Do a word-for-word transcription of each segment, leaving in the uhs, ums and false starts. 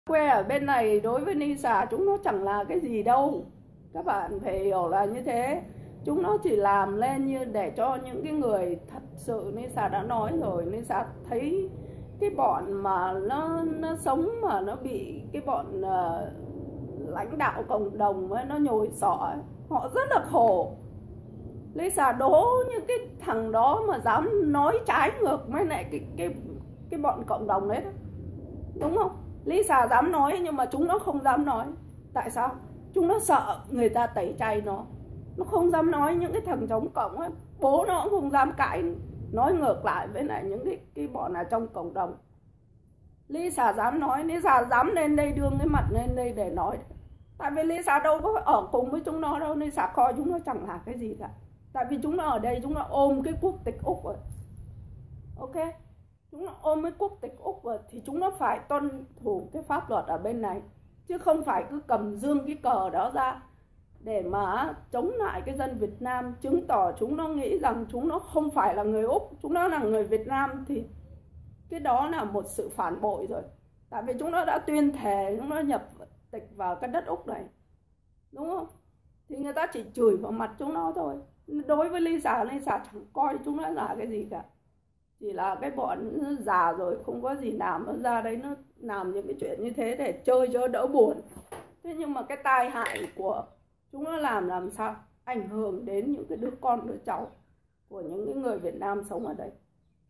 Quê ở bên này đối với Lisa chúng nó chẳng là cái gì đâu, các bạn phải hiểu là như thế. Chúng nó chỉ làm lên như để cho những cái người thật sự, Lisa đã nói rồi, Lisa thấy cái bọn mà nó nó sống mà nó bị cái bọn uh, lãnh đạo cộng đồng ấy, nó nhồi sọ ấy, họ rất là khổ. Lisa đố những cái thằng đó mà dám nói trái ngược với lại cái cái cái bọn cộng đồng đấy đó, đúng không? Lisa dám nói nhưng mà chúng nó không dám nói. Tại sao? Chúng nó sợ người ta tẩy chay nó. Nó không dám nói. Những cái thằng chống cộng ấy, bố nó cũng không dám cãi, nói ngược lại với lại những cái, cái bọn ở trong cộng đồng. Lisa dám nói, Lisa dám lên đây đương cái mặt lên đây để nói. Tại vì Lisa đâu có ở cùng với chúng nó đâu, Lisa coi chúng nó chẳng là cái gì cả. Tại vì chúng nó ở đây, chúng nó ôm cái quốc tịch Úc rồi. Ok? Chúng nó ôm cái quốc tịch Úc rồi thì chúng nó phải tuân thủ cái pháp luật ở bên này, chứ không phải cứ cầm dương cái cờ đó ra để mà chống lại cái dân Việt Nam, chứng tỏ chúng nó nghĩ rằng chúng nó không phải là người Úc, chúng nó là người Việt Nam. Thì cái đó là một sự phản bội rồi. Tại vì chúng nó đã tuyên thệ chúng nó nhập tịch vào cái đất Úc này, đúng không? Thì người ta chỉ chửi vào mặt chúng nó thôi. Đối với Lisa, Lisa chẳng coi chúng nó là cái gì cả. Chỉ là cái bọn già rồi không có gì làm, nó ra đấy nó làm những cái chuyện như thế để chơi cho đỡ buồn. Thế nhưng mà cái tai hại của chúng nó làm làm sao ảnh hưởng đến những cái đứa con đứa cháu của những cái người Việt Nam sống ở đây.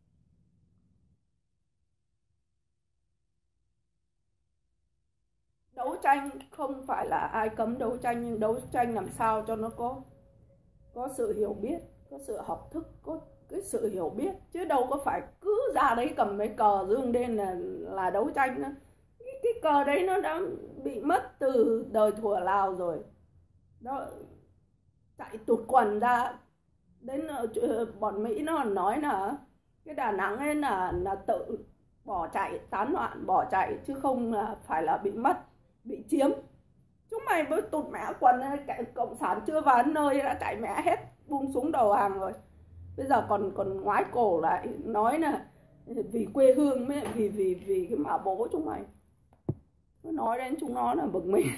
Đấu tranh không phải là ai cấm đấu tranh, nhưng đấu tranh làm sao cho nó có có sự hiểu biết, có sự học thức, có cái sự hiểu biết, chứ đâu có phải cứ ra đấy cầm cái cờ dương lên là là đấu tranh nữa. Cái, cái cờ đấy nó đã bị mất từ đời thuở Lào rồi đó, chạy tụt quần ra. Đến bọn Mỹ nó nói là cái Đà Nẵng ấy là là tự bỏ chạy, tán loạn bỏ chạy, chứ không là phải là bị mất, bị chiếm. Chúng mày với tụt mẹ quần, cộng sản chưa vào nơi đã chạy mẹ hết, buông súng đầu hàng rồi. Bây giờ còn còn ngoái cổ lại nói là vì quê hương mới, vì vì vì cái mà bố chúng mày. Nó nói đến chúng nó là bực mình.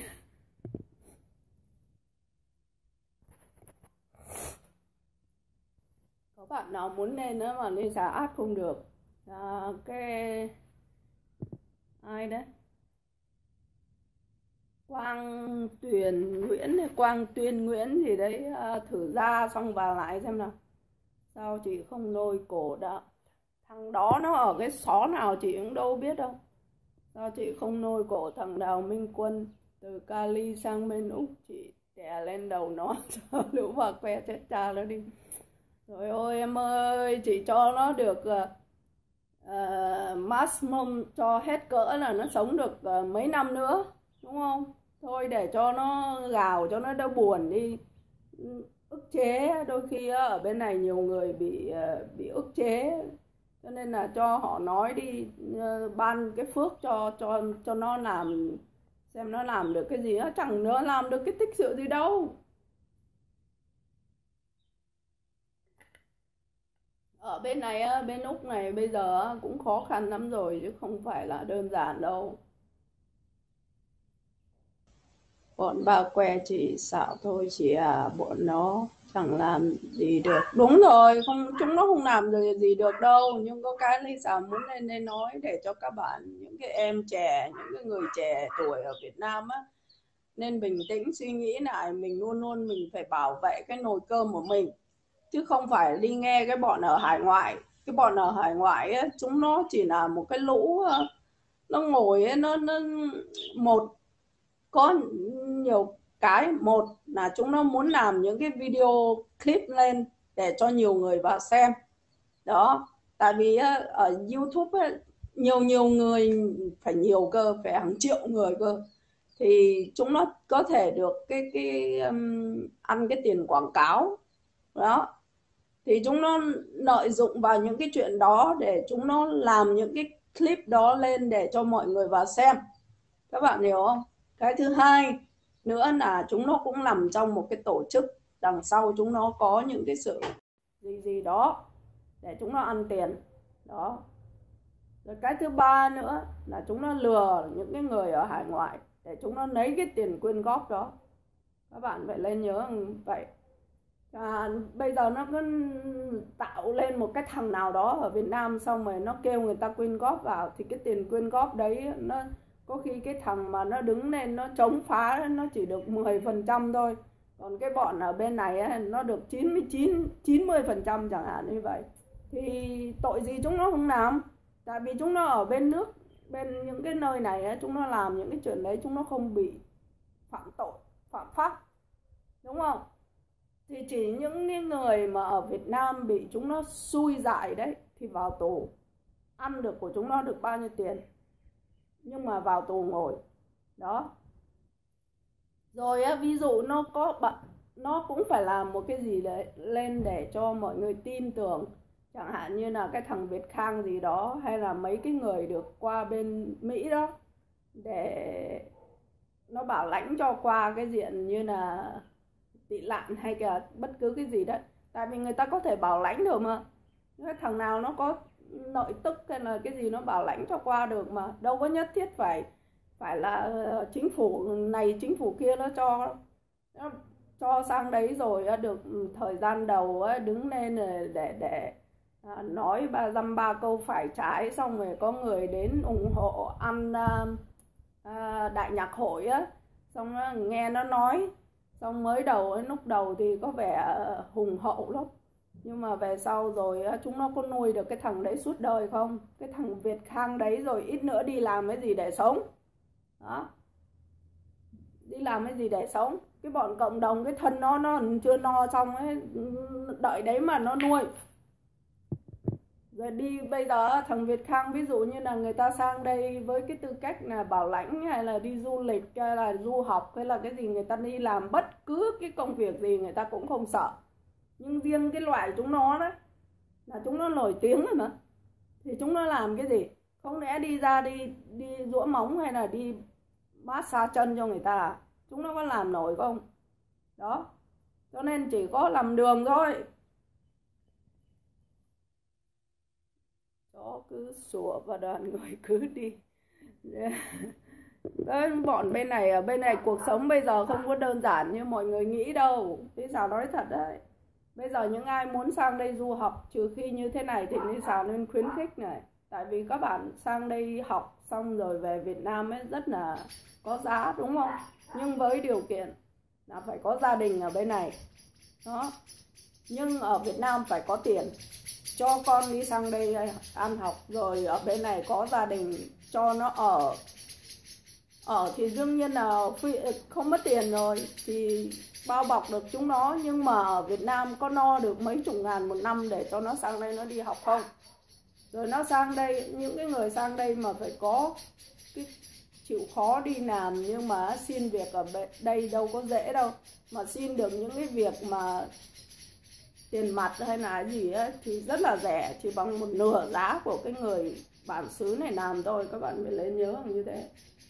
Có bạn nào muốn lên nữa mà lên giá át không được. À, cái ai đấy, Quang Tuyền Nguyễn hay Quang Tuyên Nguyễn gì đấy, à, thử ra xong vào lại xem nào. Sao chị không lôi cổ đã? Thằng đó nó ở cái xó nào chị cũng đâu biết đâu. Sao chị không lôi cổ thằng Đào Minh Quân từ Cali sang bên Úc, chị đè lên đầu nó cho lũ bà que chết cha nó đi. Rồi ôi em ơi, chị cho nó được uh, uh, maximum, cho hết cỡ là nó sống được uh, mấy năm nữa, đúng không? Thôi để cho nó gào cho nó đỡ buồn đi. Ức chế, đôi khi ở bên này nhiều người bị bị ức chế, cho nên là cho họ nói đi, ban cái phước cho cho cho nó làm, xem nó làm được cái gì. Nó chẳng nữa làm được cái tích sự gì đâu. Ở bên này, bên Úc này bây giờ cũng khó khăn lắm rồi, chứ không phải là đơn giản đâu. Bọn bà què chỉ xạo thôi chị à, bọn nó chẳng làm gì được. Đúng rồi, không, chúng nó không làm được gì được đâu. Nhưng có cái Lisa muốn lên đây nói để cho các bạn, những cái em trẻ, những cái người trẻ tuổi ở Việt Nam á, nên bình tĩnh suy nghĩ lại. Mình luôn luôn mình phải bảo vệ cái nồi cơm của mình, chứ không phải đi nghe cái bọn ở hải ngoại. Cái bọn ở hải ngoại ấy, chúng nó chỉ là một cái lũ, nó ngồi ấy, nó, nó một có nhiều cái. Một là chúng nó muốn làm những cái video clip lên để cho nhiều người vào xem đó. Tại vì ở YouTube ấy, nhiều nhiều người, phải nhiều cơ, phải hàng triệu người cơ, thì chúng nó có thể được cái cái um, ăn cái tiền quảng cáo đó. Thì chúng nó lợi dụng vào những cái chuyện đó để chúng nó làm những cái clip đó lên để cho mọi người vào xem. Các bạn hiểu không? Cái thứ hai nữa là chúng nó cũng nằm trong một cái tổ chức, đằng sau chúng nó có những cái sự gì gì đó để chúng nó ăn tiền đó. Rồi cái thứ ba nữa là chúng nó lừa những cái người ở hải ngoại để chúng nó lấy cái tiền quyên góp đó. Các bạn phải lên nhớ vậy. À, bây giờ nó cứ tạo lên một cái thằng nào đó ở Việt Nam, xong rồi nó kêu người ta quyên góp vào, thì cái tiền quyên góp đấy nó có khi cái thằng mà nó đứng lên nó chống phá nó chỉ được mười phần trăm thôi, còn cái bọn ở bên này ấy, nó được chín mươi chín, chín mươi phần trăm chẳng hạn như vậy. Thì tội gì chúng nó không làm, tại vì chúng nó ở bên nước, bên những cái nơi này ấy, chúng nó làm những cái chuyện đấy chúng nó không bị phạm tội, phạm pháp, đúng không? Thì chỉ những người mà ở Việt Nam bị chúng nó xui dại đấy thì vào tù, ăn được của chúng nó được bao nhiêu tiền, nhưng mà vào tù ngồi đó. Rồi á, ví dụ nó có bạn, nó cũng phải làm một cái gì đấy lên để cho mọi người tin tưởng, chẳng hạn như là cái thằng Việt Khang gì đó, hay là mấy cái người được qua bên Mỹ đó, để nó bảo lãnh cho qua cái diện như là tị nạn hay là bất cứ cái gì đấy. Tại vì người ta có thể bảo lãnh được mà, cái thằng nào nó có nội tức hay là cái gì nó bảo lãnh cho qua được mà, đâu có nhất thiết phải phải là chính phủ này chính phủ kia nó cho nó cho sang đấy rồi được thời gian đầu đứng lên để để nói ba dăm ba câu phải trái, xong rồi có người đến ủng hộ ăn đại nhạc hội á, xong nghe nó nói, xong mới đầu ấy, lúc đầu thì có vẻ hùng hậu lắm, nhưng mà về sau rồi chúng nó có nuôi được cái thằng đấy suốt đời không? Cái thằng Việt Khang đấy rồi ít nữa đi làm cái gì để sống đó, đi làm cái gì để sống? Cái bọn cộng đồng cái thân nó nó chưa no xong ấy, đợi đấy mà nó nuôi. Rồi đi bây giờ thằng Việt Khang ví dụ như là người ta sang đây với cái tư cách là bảo lãnh hay là đi du lịch hay là du học hay là cái gì, người ta đi làm bất cứ cái công việc gì người ta cũng không sợ. Nhưng riêng cái loại chúng nó đó là chúng nó nổi tiếng rồi mà, thì chúng nó làm cái gì? Không lẽ đi ra đi đi giũa móng hay là đi massage chân cho người ta à? Chúng nó có làm nổi không? Đó, cho nên chỉ có làm đường thôi. Chó cứ sủa và đoàn người cứ đi. Đấy, bọn bên này ở bên này cuộc sống bây giờ không có đơn giản như mọi người nghĩ đâu. Lisa nói thật đấy. Bây giờ những ai muốn sang đây du học, trừ khi như thế này thì Lisa nên khuyến khích này. Tại vì các bạn sang đây học xong rồi về Việt Nam ấy rất là có giá, đúng không? Nhưng với điều kiện là phải có gia đình ở bên này. Đó. Nhưng ở Việt Nam phải có tiền cho con đi sang đây ăn học, rồi ở bên này có gia đình cho nó ở. Ở thì đương nhiên là không mất tiền rồi thì bao bọc được chúng nó, nhưng mà ở Việt Nam có no được mấy chục ngàn một năm để cho nó sang đây nó đi học không? Rồi nó sang đây, những cái người sang đây mà phải có cái chịu khó đi làm, nhưng mà xin việc ở đây đâu có dễ đâu. Mà xin được những cái việc mà tiền mặt hay là gì ấy, thì rất là rẻ, chỉ bằng một nửa giá của cái người bản xứ này làm thôi. Các bạn phải lên nhớ như thế.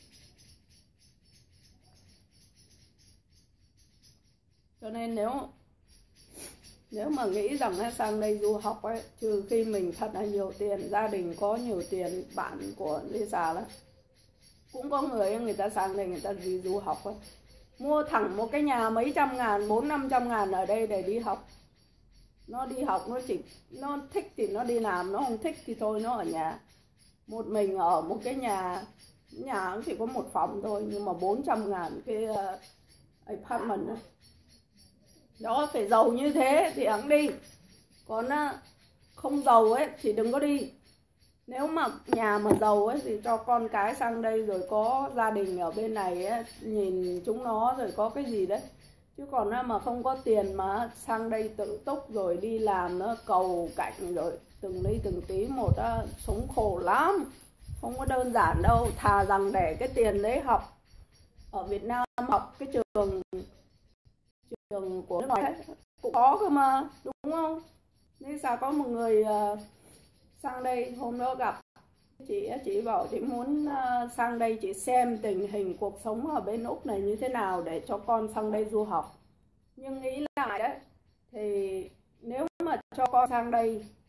Cho nên nếu nếu mà nghĩ rằng sang đây du học ấy, trừ khi mình thật là nhiều tiền, gia đình có nhiều tiền, bạn của Lisa đó cũng có người người ta sang đây người ta đi du học ấy, mua thẳng một cái nhà mấy trăm ngàn, bốn năm trăm ngàn ở đây để đi học. Nó đi học nó chỉ nó thích thì nó đi làm, nó không thích thì thôi nó ở nhà. Một mình ở một cái nhà, nhà cũng chỉ có một phòng thôi, nhưng mà bốn trăm ngàn cái uh, apartment đó. Đó, phải giàu như thế thì hẵng đi. Còn uh, không giàu ấy thì đừng có đi. Nếu mà nhà mà giàu ấy thì cho con cái sang đây rồi có gia đình ở bên này ấy, nhìn chúng nó rồi có cái gì đấy. Chứ còn mà không có tiền mà sang đây tự túc rồi đi làm nó cầu cạnh rồi từng ly từng tí một á, sống khổ lắm. Không có đơn giản đâu. Thà rằng để cái tiền đấy học ở Việt Nam, học cái trường trường của nước ngoài cũng có cơ mà, đúng không? Nên sao có một người uh, sang đây hôm đó gặp chị, chị bảo chị muốn uh, sang đây chị xem tình hình cuộc sống ở bên Úc này như thế nào để cho con sang đây du học. Nhưng nghĩ lại đấy, thì nếu mà cho con sang đây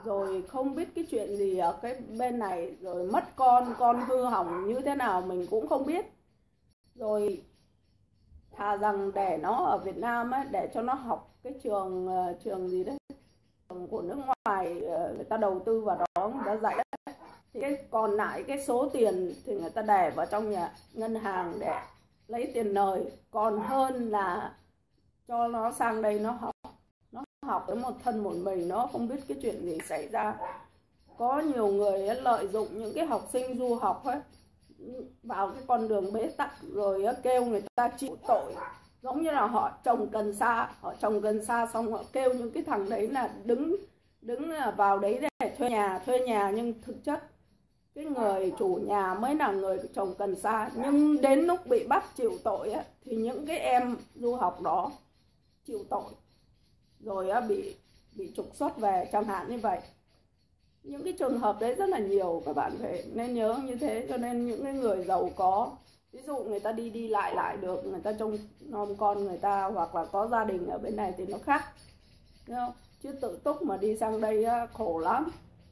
rồi không biết cái chuyện gì ở cái bên này, rồi mất con, con hư hỏng như thế nào mình cũng không biết. Rồi thà rằng để nó ở Việt Nam ấy, để cho nó học cái trường trường gì đấy, trường của nước ngoài, người ta đầu tư vào đó, người ta dạy đấy. Thì cái còn lại cái số tiền thì người ta để vào trong nhà ngân hàng để lấy tiền lời, còn hơn là cho nó sang đây nó học. Nó học với một thân một mình, nó không biết cái chuyện gì xảy ra. Có nhiều người lợi dụng những cái học sinh du học ấy vào cái con đường bế tắc, rồi kêu người ta chịu tội. Giống như là họ trồng cần sa, họ trồng cần sa xong họ kêu những cái thằng đấy là đứng đứng vào đấy để thuê nhà, thuê nhà nhưng thực chất cái người chủ nhà mới là người trồng cần sa. Nhưng đến lúc bị bắt chịu tội ấy, thì những cái em du học đó chịu tội, rồi bị bị trục xuất về, chẳng hạn như vậy. Những cái trường hợp đấy rất là nhiều, các bạn phải nên nhớ như thế. Cho nên những cái người giàu có, ví dụ người ta đi đi lại lại được, người ta trông nom con người ta, hoặc là có gia đình ở bên này thì nó khác, đúng không? Chứ tự túc mà đi sang đây khổ lắm.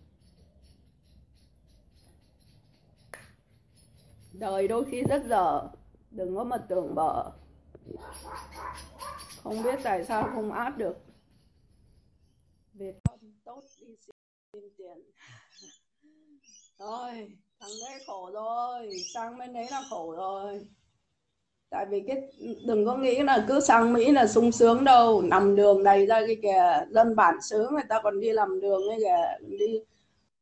Đời đôi khi rất dở, đừng có mà tưởng bở. Không biết tại sao không áp được. Việc không tốt đi xin tiền. Thôi, thằng đấy khổ rồi, sang bên đấy là khổ rồi. Tại vì cái đừng có nghĩ là cứ sang Mỹ là sung sướng đâu, nằm đường đầy ra cái kìa, dân bản xứ người ta còn đi làm đường ấy kìa, đi